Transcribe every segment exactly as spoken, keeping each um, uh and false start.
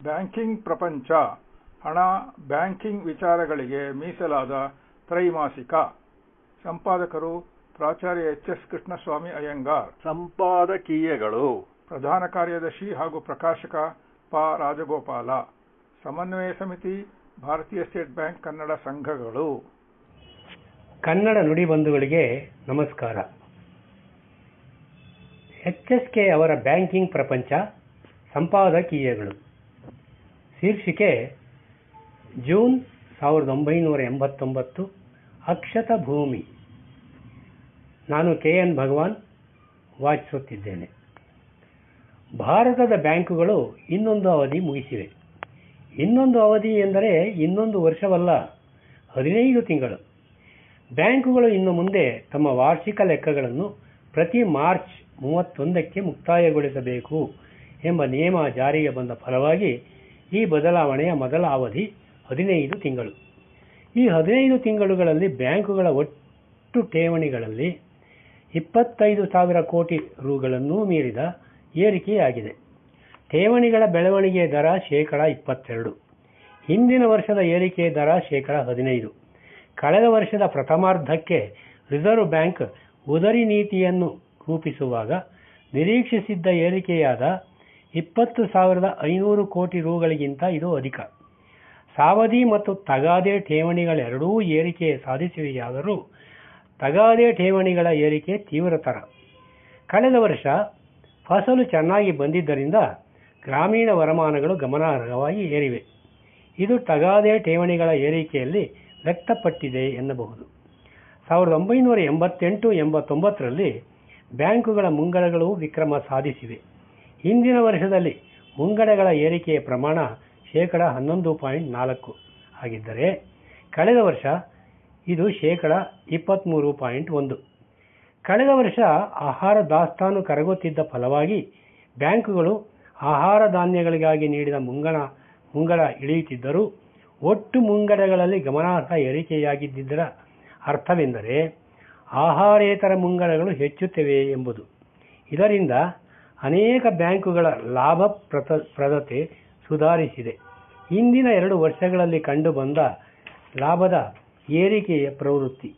Banking ಪ್ರಪಂಚ ಹಣ banking ವಿಚಾರಗಳಿಗೆ ಮೀಸಲಾದ ತ್ರೈಮಾಸಿಕ. ಸಂಪಾದಕರು ಪ್ರಾಚಾರ್ಯ ಎಚ್ ಎಸ್ ಕೃಷ್ಣಸ್ವಾಮಿ ಅಯ್ಯಂಗಾರ್. ಸಂಪಾದಕೀಯಗಳು. ಪ್ರಧಾನ ಕಾರ್ಯದರ್ಶಿ ಹಾಗೂ ಪ್ರಕಾಶಕ ಪ ರಾಜಗೋಪಾಲ. ಸಮನ್ವಯ ಸಮಿತಿ ಭಾರತೀಯ ಸ್ಟೇಟ್ ಬ್ಯಾಂಕ್ ಕನ್ನಡ ಸಂಘಗಳು. ಕನ್ನಡ ನುಡಿ ಬಂಧುಗಳಿಗೆ ನಮಸ್ಕಾರ. ಎಚ್ ಎಸ್ ಕೆ ಅವರ ಬ್ಯಾಂಕಿಂಗ್ ಪ್ರಪಂಚ ಸಂಪಾದಕೀಯಗಳು. ಶೀರ್ಷಿಕೆ ಜೂನ್ ಸಾವಿರದ ಒಂಬೈನೂರ ಎಂಬತ್ತೊಂಬತ್ತು. ಅಕ್ಷತ ಭೂಮಿ. ನಾನು ಕೆ ಎನ್ ಭಗವಾನ್ ವಾಚಿಸುತ್ತಿದ್ದೇನೆ. ಭಾರತದ ಬ್ಯಾಂಕುಗಳು ಇನ್ನೊಂದು ಅವಧಿ ಮುಗಿಸಿವೆ. ಇನ್ನೊಂದು ಅವಧಿ ಎಂದರೆ ಇನ್ನೊಂದು ವರ್ಷವಲ್ಲ, ಹದಿನೈದು ತಿಂಗಳು. ಬ್ಯಾಂಕುಗಳು ಇನ್ನು ಮುಂದೆ ತಮ್ಮ ವಾರ್ಷಿಕ ಲೆಕ್ಕಗಳನ್ನು ಪ್ರತಿ ಮಾರ್ಚ್ ಮೂವತ್ತೊಂದಕ್ಕೆ ಮುಕ್ತಾಯಗೊಳಿಸಬೇಕು ಎಂಬ ನಿಯಮ ಜಾರಿಗೆ ಬಂದ ಫಲವಾಗಿ ಈ ಬದಲಾವಣೆಯ ಮೊದಲ ಅವಧಿ ಹದಿನೈದು ತಿಂಗಳು. ಈ ಹದಿನೈದು ತಿಂಗಳುಗಳಲ್ಲಿ ಬ್ಯಾಂಕುಗಳ ಒಟ್ಟು ಠೇವಣಿಗಳಲ್ಲಿ ಇಪ್ಪತ್ತೈದು ಸಾವಿರ ಕೋಟಿ ರುಗಳನ್ನೂ ಮೀರಿದ ಏರಿಕೆಯಾಗಿದೆ. ಠೇವಣಿಗಳ ಬೆಳವಣಿಗೆ ದರ ಶೇಕಡ ಇಪ್ಪತ್ತೆರಡು. ಹಿಂದಿನ ವರ್ಷದ ಏರಿಕೆ ದರ ಶೇಕಡ ಹದಿನೈದು. ಕಳೆದ ವರ್ಷದ ಪ್ರಥಮಾರ್ಧಕ್ಕೆ ರಿಸರ್ವ್ ಬ್ಯಾಂಕ್ ಉದರಿ ನೀತಿಯನ್ನು ರೂಪಿಸುವಾಗ ನಿರೀಕ್ಷಿಸಿದ್ದ ಏರಿಕೆಯಾದ ಇಪ್ಪತ್ತು ಸಾವಿರದ ಐನೂರು ಕೋಟಿ ರುಗಳಿಗಿಂತ ಇದು ಅಧಿಕ. ಸಾವಧಿ ಮತ್ತು ತಗಾದೆ ಠೇವಣಿಗಳೆರಡೂ ಏರಿಕೆ ಸಾಧಿಸಿವೆಯಾದರೂ ತಗಾದೆ ಠೇವಣಿಗಳ ಏರಿಕೆ ತೀವ್ರತರ. ಕಳೆದ ವರ್ಷ ಫಸಲು ಚೆನ್ನಾಗಿ ಬಂದಿದ್ದರಿಂದ ಗ್ರಾಮೀಣ ವರಮಾನಗಳು ಗಮನಾರ್ಹವಾಗಿ ಏರಿವೆ. ಇದು ತಗಾದೆ ಠೇವಣಿಗಳ ಏರಿಕೆಯಲ್ಲಿ ವ್ಯಕ್ತಪಟ್ಟಿದೆ ಎನ್ನಬಹುದು. ಸಾವಿರದ ಒಂಬೈನೂರ ಎಂಬತ್ತೆಂಟು ಎಂಬತ್ತೊಂಬತ್ತರಲ್ಲಿ ಬ್ಯಾಂಕುಗಳ ಮುಂಗಡಗಳು ವಿಕ್ರಮ ಸಾಧಿಸಿವೆ. ಹಿಂದಿನ ವರ್ಷದಲ್ಲಿ ಮುಂಗಡಗಳ ಏರಿಕೆಯ ಪ್ರಮಾಣ ಶೇಕಡ ಹನ್ನೊಂದು ಪಾಯಿಂಟ್ ನಾಲ್ಕು ಆಗಿದ್ದರೆ ಕಳೆದ ವರ್ಷ ಇದು ಶೇಕಡ ಇಪ್ಪತ್ತ್ಮೂರು ಪಾಯಿಂಟ್ ಒಂದು. ಕಳೆದ ವರ್ಷ ಆಹಾರ ದಾಸ್ತಾನು ಕರಗುತ್ತಿದ್ದ ಫಲವಾಗಿ ಬ್ಯಾಂಕುಗಳು ಆಹಾರ ಧಾನ್ಯಗಳಿಗಾಗಿ ನೀಡಿದ ಮುಂಗಡ ಮುಂಗಡ ಇಳಿಯುತ್ತಿದ್ದರೂ ಒಟ್ಟು ಮುಂಗಡಗಳಲ್ಲಿ ಗಮನಾರ್ಹ ಏರಿಕೆಯಾಗಿದ್ದರ ಅರ್ಥವೆಂದರೆ ಆಹಾರೇತರ ಮುಂಗಡಗಳು ಹೆಚ್ಚುತ್ತಿವೆ ಎಂಬುದು. ಇದರಿಂದ ಅನೇಕ ಬ್ಯಾಂಕುಗಳ ಲಾಭಪ್ರದತೆ ಸುಧಾರಿಸಿದೆ. ಹಿಂದಿನ ಎರಡು ವರ್ಷಗಳಲ್ಲಿ ಕಂಡುಬಂದ ಲಾಭದ ಏರಿಕೆಯ ಪ್ರವೃತ್ತಿ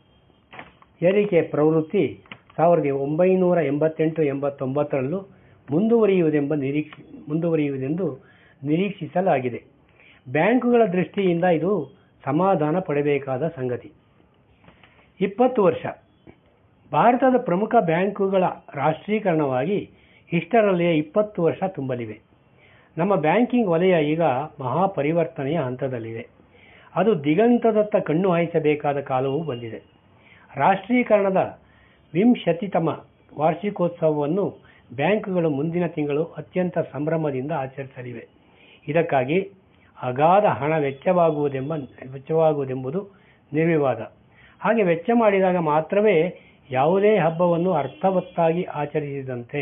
ಏರಿಕೆಯ ಪ್ರವೃತ್ತಿ ಸಾವಿರದ ಒಂಬೈನೂರ ಎಂಬತ್ತೆಂಟು ಎಂಬತ್ತೊಂಬತ್ತರಲ್ಲೂ ಮುಂದುವರಿಯುವುದೆಂಬ ನಿರೀಕ್ಷೆ ಮುಂದುವರಿಯುವುದೆಂದು ನಿರೀಕ್ಷಿಸಲಾಗಿದೆ. ಬ್ಯಾಂಕುಗಳ ದೃಷ್ಟಿಯಿಂದ ಇದು ಸಮಾಧಾನ ಪಡಬೇಕಾದ ಸಂಗತಿ. ಇಪ್ಪತ್ತು ವರ್ಷ. ಭಾರತದ ಪ್ರಮುಖ ಬ್ಯಾಂಕುಗಳ ರಾಷ್ಟ್ರೀಕರಣವಾಗಿ ಇಷ್ಟರಲ್ಲಿಯೇ ಇಪ್ಪತ್ತು ವರ್ಷ ತುಂಬಲಿವೆ. ನಮ್ಮ ಬ್ಯಾಂಕಿಂಗ್ ವಲಯ ಈಗ ಮಹಾಪರಿವರ್ತನೆಯ ಹಂತದಲ್ಲಿದೆ. ಅದು ದಿಗಂತದತ್ತ ಕಣ್ಣು ಹಾಯಿಸಬೇಕಾದ ಕಾಲವೂ ಬಂದಿದೆ. ರಾಷ್ಟ್ರೀಕರಣದ ವಿಂಶತಿತಮ ವಾರ್ಷಿಕೋತ್ಸವವನ್ನು ಬ್ಯಾಂಕುಗಳು ಮುಂದಿನ ತಿಂಗಳು ಅತ್ಯಂತ ಸಂಭ್ರಮದಿಂದ ಆಚರಿಸಲಿವೆ. ಇದಕ್ಕಾಗಿ ಅಗಾಧ ಹಣ ವೆಚ್ಚವಾಗುವುದೆಂಬ ವೆಚ್ಚವಾಗುವುದೆಂಬುದು ನಿರ್ವಿವಾದ. ಹಾಗೆ ವೆಚ್ಚ ಮಾಡಿದಾಗ ಮಾತ್ರವೇ ಯಾವುದೇ ಹಬ್ಬವನ್ನು ಅರ್ಥವತ್ತಾಗಿ ಆಚರಿಸಿದಂತೆ.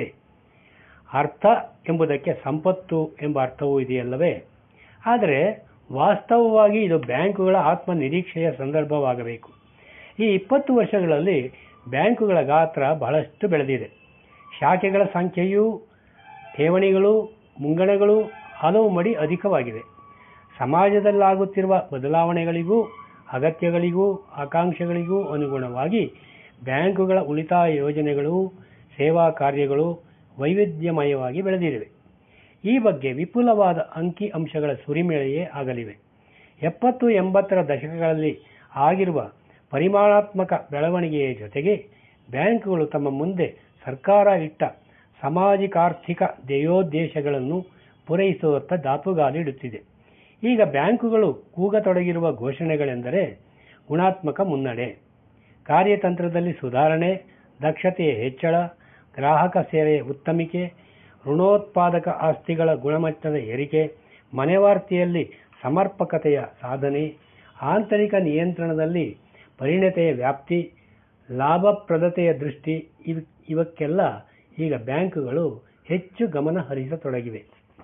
ಅರ್ಥ ಎಂಬುದಕ್ಕೆ ಸಂಪತ್ತು ಎಂಬ ಅರ್ಥವೂ ಇದೆಯಲ್ಲವೇ? ಆದರೆ ವಾಸ್ತವವಾಗಿ ಇದು ಬ್ಯಾಂಕುಗಳ ಆತ್ಮ ನಿರೀಕ್ಷೆಯ ಸಂದರ್ಭವಾಗಬೇಕು. ಈ ಇಪ್ಪತ್ತು ವರ್ಷಗಳಲ್ಲಿ ಬ್ಯಾಂಕುಗಳ ಗಾತ್ರ ಬಹಳಷ್ಟು ಬೆಳೆದಿದೆ. ಶಾಖೆಗಳ ಸಂಖ್ಯೆಯೂ ಠೇವಣಿಗಳು ಮುಂಗಡಗಳು ಹಲವು ಮಡಿ ಅಧಿಕವಾಗಿವೆ. ಸಮಾಜದಲ್ಲಾಗುತ್ತಿರುವ ಬದಲಾವಣೆಗಳಿಗೂ ಅಗತ್ಯಗಳಿಗೂ ಆಕಾಂಕ್ಷೆಗಳಿಗೂ ಅನುಗುಣವಾಗಿ ಬ್ಯಾಂಕುಗಳ ಉಳಿತಾಯ ಯೋಜನೆಗಳು ಸೇವಾ ಕಾರ್ಯಗಳು ವೈವಿಧ್ಯಮಯವಾಗಿ ಬೆಳೆದಿವೆ. ಈ ಬಗ್ಗೆ ವಿಪುಲವಾದ ಅಂಕಿ ಅಂಶಗಳ ಸುರಿಮಳೆಯೇ ಆಗಲಿವೆ. ಎಪ್ಪತ್ತು ಎಂಬತ್ತರ ದಶಕಗಳಲ್ಲಿ ಆಗಿರುವ ಪರಿಮಾಣಾತ್ಮಕ ಬೆಳವಣಿಗೆಯ ಜೊತೆಗೆ ಬ್ಯಾಂಕುಗಳು ತಮ್ಮ ಮುಂದೆ ಸರ್ಕಾರ ಇಟ್ಟ ಸಾಮಾಜಿಕಾರ್ಥಿಕ ಧ್ಯೇಯೋದ್ದೇಶಗಳನ್ನು ಪೂರೈಸುವತ್ತ ದಾಪುಗಾಲಿಡುತ್ತಿದೆ. ಈಗ ಬ್ಯಾಂಕುಗಳು ಕೂಗತೊಡಗಿರುವ ಘೋಷಣೆಗಳೆಂದರೆ ಗುಣಾತ್ಮಕ ಮುನ್ನಡೆ, ಕಾರ್ಯತಂತ್ರದಲ್ಲಿ ಸುಧಾರಣೆ, ದಕ್ಷತೆಯ ಹೆಚ್ಚಳ, ಗ್ರಾಹಕ ಸೇವೆಯ ಉತ್ತಮಿಕೆ, ಋಣೋತ್ಪಾದಕ ಆಸ್ತಿಗಳ ಗುಣಮಟ್ಟದ ಏರಿಕೆ, ಮನೆವಾರ್ತೆಯಲ್ಲಿ ಸಮರ್ಪಕತೆಯ ಸಾಧನೆ, ಆಂತರಿಕ ನಿಯಂತ್ರಣದಲ್ಲಿ ಪರಿಣತೆಯ ವ್ಯಾಪ್ತಿ, ಲಾಭಪ್ರದತೆಯ ದೃಷ್ಟಿ ಇವ್ ಇವಕ್ಕೆಲ್ಲ ಈಗ ಬ್ಯಾಂಕುಗಳು ಹೆಚ್ಚು ಗಮನ ಹರಿಸತೊಡಗಿವೆ.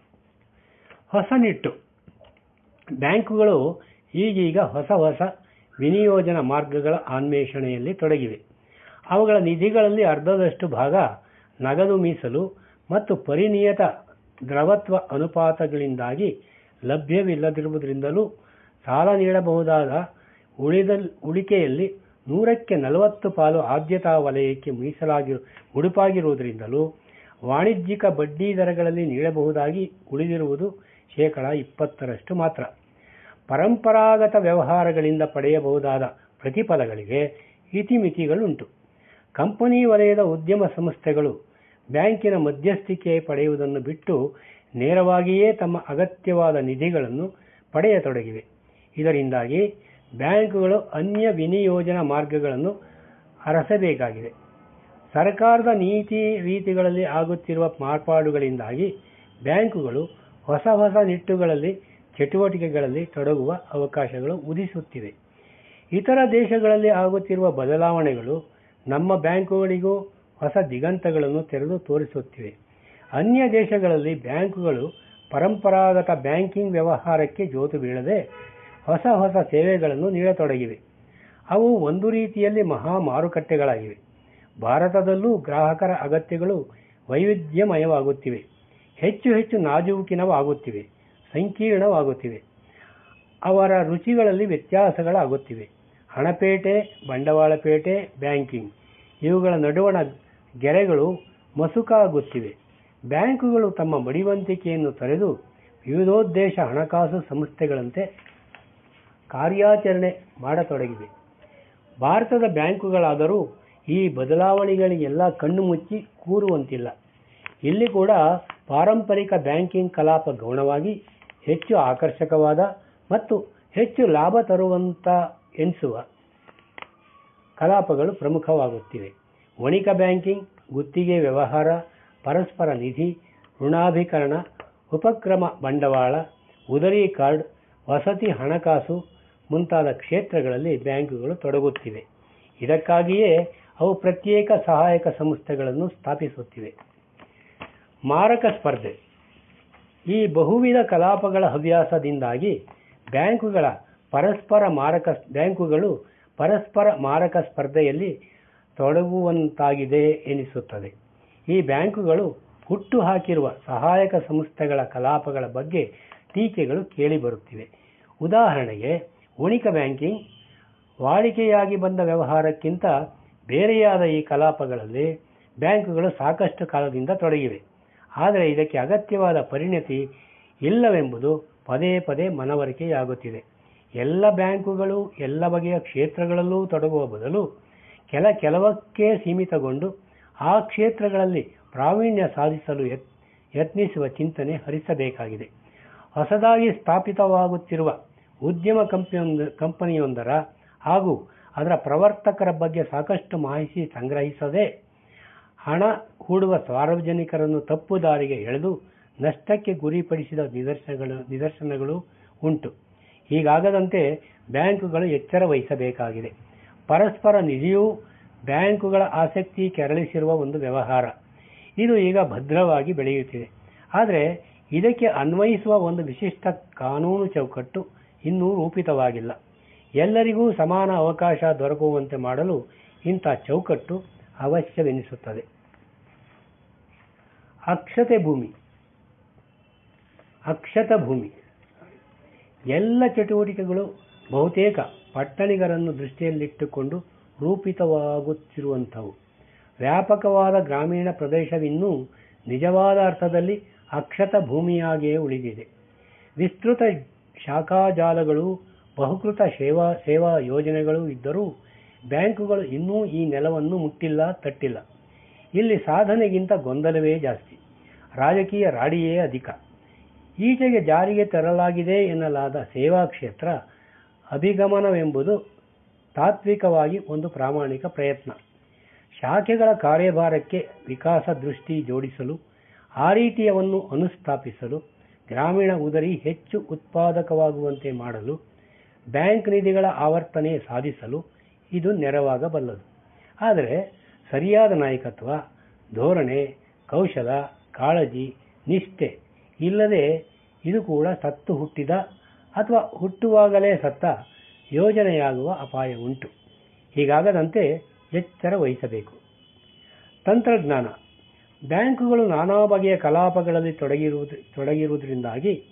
ಹೊಸ ನಿಟ್ಟು. ಬ್ಯಾಂಕುಗಳು ಈಗೀಗ ಹೊಸ ಹೊಸ ವಿನಿಯೋಜನಾ ಮಾರ್ಗಗಳ ಅನ್ವೇಷಣೆಯಲ್ಲಿ ತೊಡಗಿವೆ. ಅವುಗಳ ನಿಧಿಗಳಲ್ಲಿ ಅರ್ಧದಷ್ಟು ಭಾಗ ನಗದು ಮೀಸಲು ಮತ್ತು ಪರಿನಿಯತ ದ್ರವತ್ವ ಅನುಪಾತಗಳಿಂದಾಗಿ ಲಭ್ಯವಿಲ್ಲದಿರುವುದರಿಂದಲೂ ಸಾಲ ನೀಡಬಹುದಾದ ಉಳಿದ ಉಳಿಕೆಯಲ್ಲಿ ನೂರಕ್ಕೆ ನಲವತ್ತು ಪಾಲು ಆದ್ಯತಾ ವಲಯಕ್ಕೆ ಮೀಸಲಾಗಿರು ಉಡುಪಾಗಿರುವುದರಿಂದಲೂ ವಾಣಿಜ್ಯಿಕ ಬಡ್ಡಿ ದರಗಳಲ್ಲಿ ನೀಡಬಹುದಾಗಿ ಉಳಿದಿರುವುದು ಶೇಕಡ ಇಪ್ಪತ್ತರಷ್ಟು ಮಾತ್ರ. ಪರಂಪರಾಗತ ವ್ಯವಹಾರಗಳಿಂದ ಪಡೆಯಬಹುದಾದ ಪ್ರತಿಫಲಗಳಿಗೆ ಇತಿಮಿತಿಗಳುಂಟು. ಕಂಪನಿ ವಲಯದ ಉದ್ಯಮ ಸಂಸ್ಥೆಗಳು ಬ್ಯಾಂಕಿನ ಮಧ್ಯಸ್ಥಿಕೆ ಪಡೆಯುವುದನ್ನು ಬಿಟ್ಟು ನೇರವಾಗಿಯೇ ತಮ್ಮ ಅಗತ್ಯವಾದ ನಿಧಿಗಳನ್ನು ಪಡೆಯತೊಡಗಿವೆ. ಇದರಿಂದಾಗಿ ಬ್ಯಾಂಕುಗಳು ಅನ್ಯ ವಿನಿಯೋಜನಾ ಮಾರ್ಗಗಳನ್ನು ಅರಸಬೇಕಾಗಿದೆ. ಸರ್ಕಾರದ ನೀತಿ ರೀತಿಗಳಲ್ಲಿ ಆಗುತ್ತಿರುವ ಮಾರ್ಪಾಡುಗಳಿಂದಾಗಿ ಬ್ಯಾಂಕುಗಳು ಹೊಸ ಹೊಸ ನಿಟ್ಟುಗಳಲ್ಲಿ ಚಟುವಟಿಕೆಗಳಲ್ಲಿ ತೊಡಗುವ ಅವಕಾಶಗಳು ಉದಿಸುತ್ತಿವೆ. ಇತರ ದೇಶಗಳಲ್ಲಿ ಆಗುತ್ತಿರುವ ಬದಲಾವಣೆಗಳು ನಮ್ಮ ಬ್ಯಾಂಕುಗಳಿಗೂ ಹೊಸ ದಿಗಂತಗಳನ್ನು ತೆರೆದು ತೋರಿಸುತ್ತಿವೆ. ಅನ್ಯ ದೇಶಗಳಲ್ಲಿ ಬ್ಯಾಂಕುಗಳು ಪರಂಪರಾಗತ ಬ್ಯಾಂಕಿಂಗ್ ವ್ಯವಹಾರಕ್ಕೆ ಜೋತು ಬೀಳದೆ ಹೊಸ ಹೊಸ ಸೇವೆಗಳನ್ನು ನೀಡತೊಡಗಿವೆ. ಅವು ಒಂದು ರೀತಿಯಲ್ಲಿ ಮಹಾ ಮಾರುಕಟ್ಟೆಗಳಾಗಿವೆ. ಭಾರತದಲ್ಲೂ ಗ್ರಾಹಕರ ಅಗತ್ಯಗಳು ವೈವಿಧ್ಯಮಯವಾಗುತ್ತಿವೆ, ಹೆಚ್ಚು ಹೆಚ್ಚು ನಾಜೂಕಿನವಾಗುತ್ತಿವೆ, ಸಂಕೀರ್ಣವಾಗುತ್ತಿವೆ. ಅವರ ರುಚಿಗಳಲ್ಲಿ ವ್ಯತ್ಯಾಸಗಳಾಗುತ್ತಿವೆ. ಹಣಪೇಟೆ, ಬಂಡವಾಳಪೇಟೆ, ಬ್ಯಾಂಕಿಂಗ್ ಇವುಗಳ ನಡುವಣ ಗೆರೆಗಳು ಮಸುಕಾಗುತ್ತಿವೆ. ಬ್ಯಾಂಕುಗಳು ತಮ್ಮ ಮಡಿವಂತಿಕೆಯನ್ನು ತೊರೆದು ವಿವಿಧೋದ್ದೇಶ ಹಣಕಾಸು ಸಂಸ್ಥೆಗಳಂತೆ ಕಾರ್ಯಾಚರಣೆ ಮಾಡತೊಡಗಿವೆ. ಭಾರತದ ಬ್ಯಾಂಕುಗಳಾದರೂ ಈ ಬದಲಾವಣೆಗಳಿಗೆಲ್ಲ ಕಣ್ಣು ಮುಚ್ಚಿ ಕೂರುವಂತಿಲ್ಲ. ಇಲ್ಲಿ ಕೂಡ ಪಾರಂಪರಿಕ ಬ್ಯಾಂಕಿಂಗ್ ಕಲಾಪ ಗೌಣವಾಗಿ ಹೆಚ್ಚು ಆಕರ್ಷಕವಾದ ಮತ್ತು ಹೆಚ್ಚು ಲಾಭ ತರುವಂತ ಎನಿಸುವ ಕಲಾಪಗಳು ಪ್ರಮುಖವಾಗುತ್ತಿವೆ. ವಣಿಕ ಬ್ಯಾಂಕಿಂಗ್, ಗುತ್ತಿಗೆ ವ್ಯವಹಾರ, ಪರಸ್ಪರ ನಿಧಿ, ಋಣಾಭಿಕರಣ, ಉಪಕ್ರಮ ಬಂಡವಾಳ, ಉದರಿ ಕಾರ್ಡ್, ವಸತಿ ಹಣಕಾಸು ಮುಂತಾದ ಕ್ಷೇತ್ರಗಳಲ್ಲಿ ಬ್ಯಾಂಕುಗಳು ತೊಡಗುತ್ತಿವೆ. ಇದಕ್ಕಾಗಿಯೇ ಅವು ಪ್ರತ್ಯೇಕ ಸಹಾಯಕ ಸಂಸ್ಥೆಗಳನ್ನು ಸ್ಥಾಪಿಸುತ್ತಿವೆ. ಮಾರಕ ಸ್ಪರ್ಧೆ. ಈ ಬಹುವಿಧ ಕಲಾಪಗಳ ಹವ್ಯಾಸದಿಂದಾಗಿ ಬ್ಯಾಂಕುಗಳ ಪರಸ್ಪರ ಮಾರಕ ಬ್ಯಾಂಕುಗಳು ಪರಸ್ಪರ ಮಾರಕ ಸ್ಪರ್ಧೆಯಲ್ಲಿ ತೊಡಗುವಂತಾಗಿದೆ ಎನಿಸುತ್ತದೆ. ಈ ಬ್ಯಾಂಕುಗಳು ಹುಟ್ಟು ಹಾಕಿರುವ ಸಹಾಯಕ ಸಂಸ್ಥೆಗಳ ಕಲಾಪಗಳ ಬಗ್ಗೆ ಟೀಕೆಗಳು ಕೇಳಿಬರುತ್ತಿವೆ. ಉದಾಹರಣೆಗೆ, ವಣಿಕ ಬ್ಯಾಂಕಿಂಗ್ ವಾಡಿಕೆಯಾಗಿ ಬಂದ ವ್ಯವಹಾರಕ್ಕಿಂತ ಬೇರೆಯಾದ ಈ ಕಲಾಪಗಳಲ್ಲಿ ಬ್ಯಾಂಕುಗಳು ಸಾಕಷ್ಟು ಕಾಲದಿಂದ ತೊಡಗಿವೆ. ಆದರೆ ಇದಕ್ಕೆ ಅಗತ್ಯವಾದ ಪರಿಣತಿ ಇಲ್ಲವೆಂಬುದು ಪದೇ ಪದೇ ಮನವರಿಕೆಯಾಗುತ್ತಿದೆ. ಎಲ್ಲ ಬ್ಯಾಂಕುಗಳು ಎಲ್ಲ ಬಗೆಯ ಕ್ಷೇತ್ರಗಳಲ್ಲೂ ತೊಡಗುವ ಬದಲು ಕೆಲ ಕೆಲವಕ್ಕೆ ಸೀಮಿತಗೊಂಡು ಆ ಕ್ಷೇತ್ರಗಳಲ್ಲಿ ಪ್ರಾವೀಣ್ಯ ಸಾಧಿಸಲು ಯತ್ ಯತ್ನಿಸುವ ಚಿಂತನೆ ಹರಿಸಬೇಕಾಗಿದೆ. ಹೊಸದಾಗಿ ಸ್ಥಾಪಿತವಾಗುತ್ತಿರುವ ಉದ್ಯಮ ಕಂಪನಿಯೊಂದ ಕಂಪನಿಯೊಂದರ ಹಾಗೂ ಅದರ ಪ್ರವರ್ತಕರ ಬಗ್ಗೆ ಸಾಕಷ್ಟು ಮಾಹಿತಿ ಸಂಗ್ರಹಿಸದೆ ಹಣ ಹೂಡುವ ಸಾರ್ವಜನಿಕರನ್ನು ತಪ್ಪು ದಾರಿಗೆ ಎಳೆದು ನಷ್ಟಕ್ಕೆ ಗುರಿಪಡಿಸಿದ ನಿದರ್ಶನಗಳು ನಿದರ್ಶನಗಳು ಉಂಟು. ಹೀಗಾಗದಂತೆ ಬ್ಯಾಂಕುಗಳು ಎಚ್ಚರ ವಹಿಸಬೇಕಾಗಿದೆ. ಪರಸ್ಪರ ನಿಧಿಯೂ ಬ್ಯಾಂಕುಗಳ ಆಸಕ್ತಿ ಕೆರಳಿಸಿರುವ ಒಂದು ವ್ಯವಹಾರ. ಇದು ಈಗ ಭದ್ರವಾಗಿ ಬೆಳೆಯುತ್ತಿದೆ. ಆದರೆ ಇದಕ್ಕೆ ಅನ್ವಯಿಸುವ ಒಂದು ವಿಶಿಷ್ಟ ಕಾನೂನು ಚೌಕಟ್ಟು ಇನ್ನೂ ರೂಪಿತವಾಗಿಲ್ಲ. ಎಲ್ಲರಿಗೂ ಸಮಾನ ಅವಕಾಶ ದೊರಕುವಂತೆ ಮಾಡಲು ಇಂಥ ಚೌಕಟ್ಟು ಅವಶ್ಯವೆನಿಸುತ್ತದೆ. ಅಕ್ಷತೆ ಭೂಮಿ ಅಕ್ಷತ ಭೂಮಿ ಎಲ್ಲ ಚಟುವಟಿಕೆಗಳು ಬಹುತೇಕ ಪಟ್ಟಣಿಗರನ್ನು ದೃಷ್ಟಿಯಲ್ಲಿಟ್ಟುಕೊಂಡು ರೂಪಿತವಾಗುತ್ತಿರುವಂಥವು. ವ್ಯಾಪಕವಾದ ಗ್ರಾಮೀಣ ಪ್ರದೇಶವಿನ್ನೂ ನಿಜವಾದ ಅರ್ಥದಲ್ಲಿ ಅಕ್ಷತ ಭೂಮಿಯಾಗಿಯೇ ಉಳಿದಿದೆ. ವಿಸ್ತೃತ ಶಾಖಾಜಾಲಗಳು, ಬಹುಕೃತ ಸೇವಾ ಸೇವಾ ಯೋಜನೆಗಳು ಇದ್ದರೂ ಬ್ಯಾಂಕುಗಳು ಇನ್ನೂ ಈ ನೆಲವನ್ನು ಮುಟ್ಟಿಲ್ಲ, ತಟ್ಟಿಲ್ಲ. ಇಲ್ಲಿ ಸಾಧನೆಗಿಂತ ಗೊಂದಲವೇ ಜಾಸ್ತಿ, ರಾಜಕೀಯ ರಾಡಿಯೇ ಅಧಿಕ. ಈಚೆಗೆ ಜಾರಿಗೆ ತರಲಾಗಿದೆ ಎನ್ನಲಾದ ಸೇವಾ ಕ್ಷೇತ್ರ ಅಭಿಗಮನವೆಂಬುದು ತಾತ್ವಿಕವಾಗಿ ಒಂದು ಪ್ರಾಮಾಣಿಕ ಪ್ರಯತ್ನ. ಶಾಖೆಗಳ ಕಾರ್ಯಭಾರಕ್ಕೆ ವಿಕಾಸ ದೃಷ್ಟಿ ಜೋಡಿಸಲು, ಆ ರೀತಿಯವನ್ನು ಅನುಸ್ಥಾಪಿಸಲು, ಗ್ರಾಮೀಣ ಉದರಿ ಹೆಚ್ಚು ಉತ್ಪಾದಕವಾಗುವಂತೆ ಮಾಡಲು, ಬ್ಯಾಂಕ್ ನಿಧಿಗಳ ಆವರ್ತನೆ ಸಾಧಿಸಲು ಇದು ನೆರವಾಗಬಲ್ಲದು. ಆದರೆ ಸರಿಯಾದ ನಾಯಕತ್ವ, ಧೋರಣೆ, ಕೌಶಲ, ಕಾಳಜಿ, ನಿಷ್ಠೆ ಇಲ್ಲದೆ ಇದು ಕೂಡ ಸತ್ತು ಹುಟ್ಟಿದ ಅಥವಾ ಹುಟ್ಟುವಾಗಲೇ ಸತ್ತ ಯೋಜನೆಯಾಗುವ ಅಪಾಯ ಉಂಟು. ಹೀಗಾಗದಂತೆ ಎಚ್ಚರ ವಹಿಸಬೇಕು. ತಂತ್ರಜ್ಞಾನ. ಬ್ಯಾಂಕುಗಳು ನಾನಾ ಬಗೆಯ ಕಲಾಪಗಳಲ್ಲಿ ತೊಡಗಿರುವುದು ತೊಡಗಿರುವುದರಿಂದಾಗಿ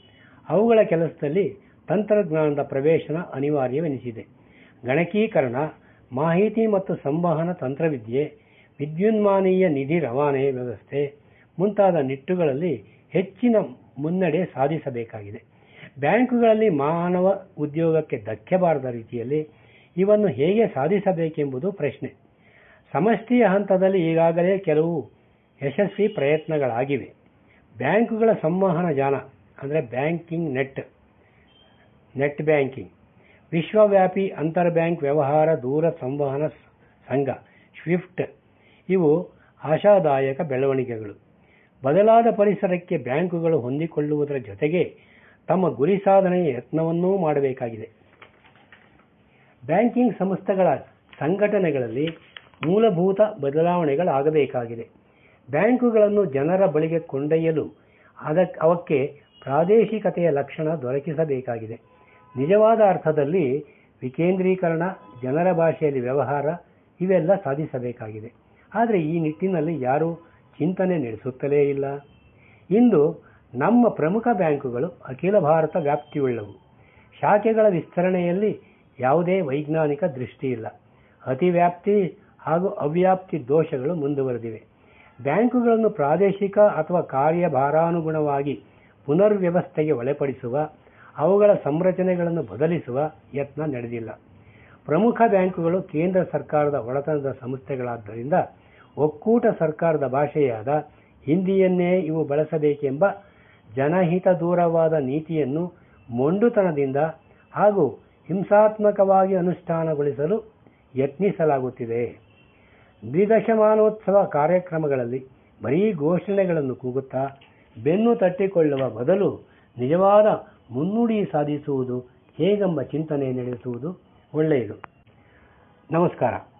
ಅವುಗಳ ಕೆಲಸದಲ್ಲಿ ತಂತ್ರಜ್ಞಾನದ ಪ್ರವೇಶನ ಅನಿವಾರ್ಯವೆನಿಸಿದೆ. ಗಣಕೀಕರಣ, ಮಾಹಿತಿ ಮತ್ತು ಸಂವಹನ ತಂತ್ರವಿದ್ಯೆ, ವಿದ್ಯುನ್ಮಾನೀಯ ನಿಧಿ ರವಾನೆ ವ್ಯವಸ್ಥೆ ಮುಂತಾದ ನಿಟ್ಟುಗಳಲ್ಲಿ ಹೆಚ್ಚಿನ ಮುನ್ನಡೆ ಸಾಧಿಸಬೇಕಾಗಿದೆ. ಬ್ಯಾಂಕುಗಳಲ್ಲಿ ಮಾನವ ಉದ್ಯೋಗಕ್ಕೆ ಧಕ್ಕೆ ಬಾರದ ರೀತಿಯಲ್ಲಿ ಇವನ್ನು ಹೇಗೆ ಸಾಧಿಸಬೇಕೆಂಬುದು ಪ್ರಶ್ನೆ. ಸಮಷ್ಟಿಯ ಹಂತದಲ್ಲಿ ಈಗಾಗಲೇ ಕೆಲವು ಯಶಸ್ವಿ ಪ್ರಯತ್ನಗಳಾಗಿವೆ. ಬ್ಯಾಂಕುಗಳ ಸಂವಹನ ಜಾಲ ಅಂದರೆ ಬ್ಯಾಂಕಿಂಗ್ ನೆಟ್ ನೆಟ್ ಬ್ಯಾಂಕಿಂಗ್, ವಿಶ್ವವ್ಯಾಪಿ ಅಂತರ್ ಬ್ಯಾಂಕ್ ವ್ಯವಹಾರ ದೂರ ಸಂವಹನ ಸಂಘ ಸ್ವಿಫ್ಟ್ ಇವು ಆಶಾದಾಯಕ ಬೆಳವಣಿಗೆಗಳು. ಬದಲಾದ ಪರಿಸರಕ್ಕೆ ಬ್ಯಾಂಕುಗಳು ಹೊಂದಿಕೊಳ್ಳುವುದರ ಜೊತೆಗೆ ತಮ್ಮ ಗುರಿ ಸಾಧನೆಯ ಯತ್ನವನ್ನೂ ಮಾಡಬೇಕಾಗಿದೆ. ಬ್ಯಾಂಕಿಂಗ್ ಸಂಸ್ಥೆಗಳ ಸಂಘಟನೆಗಳಲ್ಲಿ ಮೂಲಭೂತ ಬದಲಾವಣೆಗಳಾಗಬೇಕಾಗಿದೆ. ಬ್ಯಾಂಕುಗಳನ್ನು ಜನರ ಬಳಿಗೆ ಕೊಂಡೊಯ್ಯಲು ಅದಕ್ಕೆ ಅವಕ್ಕೆ ಪ್ರಾದೇಶಿಕತೆಯ ಲಕ್ಷಣ ದೊರಕಿಸಬೇಕಾಗಿದೆ. ನಿಜವಾದ ಅರ್ಥದಲ್ಲಿ ವಿಕೇಂದ್ರೀಕರಣ, ಜನರ ಭಾಷೆಯಲ್ಲಿ ವ್ಯವಹಾರ ಇವೆಲ್ಲ ಸಾಧಿಸಬೇಕಾಗಿದೆ. ಆದರೆ ಈ ನಿಟ್ಟಿನಲ್ಲಿ ಯಾರೂ ಚಿಂತನೆ ನಡೆಸುತ್ತಲೇ ಇಲ್ಲ. ಇಂದು ನಮ್ಮ ಪ್ರಮುಖ ಬ್ಯಾಂಕುಗಳು ಅಖಿಲ ಭಾರತ ವ್ಯಾಪ್ತಿಯುಳ್ಳವು. ಶಾಖೆಗಳ ವಿಸ್ತರಣೆಯಲ್ಲಿ ಯಾವುದೇ ವೈಜ್ಞಾನಿಕ ದೃಷ್ಟಿ ಇಲ್ಲ. ಅತಿವ್ಯಾಪ್ತಿ ಹಾಗೂ ಅವ್ಯಾಪ್ತಿ ದೋಷಗಳು ಮುಂದುವರೆದಿವೆ. ಬ್ಯಾಂಕುಗಳನ್ನು ಪ್ರಾದೇಶಿಕ ಅಥವಾ ಕಾರ್ಯಭಾರಾನುಗುಣವಾಗಿ ಪುನರ್ವ್ಯವಸ್ಥೆಗೆ ಒಳಪಡಿಸುವ, ಅವುಗಳ ಸಂರಚನೆಗಳನ್ನು ಬದಲಿಸುವ ಯತ್ನ ನಡೆದಿಲ್ಲ. ಪ್ರಮುಖ ಬ್ಯಾಂಕುಗಳು ಕೇಂದ್ರ ಸರ್ಕಾರದ ಒಡೆತನದ ಸಂಸ್ಥೆಗಳಾದ್ದರಿಂದ ಒಕ್ಕೂಟ ಸರ್ಕಾರದ ಭಾಷೆಯಾದ ಹಿಂದಿಯನ್ನೇ ಇವು ಬಳಸಬೇಕೆಂಬ ಜನಹಿತ ದೂರವಾದ ನೀತಿಯನ್ನು ಮೊಂಡುತನದಿಂದ ಹಾಗೂ ಹಿಂಸಾತ್ಮಕವಾಗಿ ಅನುಷ್ಠಾನಗೊಳಿಸಲು ಯತ್ನಿಸಲಾಗುತ್ತಿದೆ. ದ್ವಿದಶಮಾನೋತ್ಸವ ಕಾರ್ಯಕ್ರಮಗಳಲ್ಲಿ ಬರೀ ಘೋಷಣೆಗಳನ್ನು ಕೂಗುತ್ತಾ ಬೆನ್ನು ತಟ್ಟಿಕೊಳ್ಳುವ ಬದಲು ನಿಜವಾದ ಮುನ್ನುಡಿ ಸಾಧಿಸುವುದು ಹೇಗೆಂಬ ಚಿಂತನೆ ನಡೆಸುವುದು ಒಳ್ಳೆಯದು. ನಮಸ್ಕಾರ.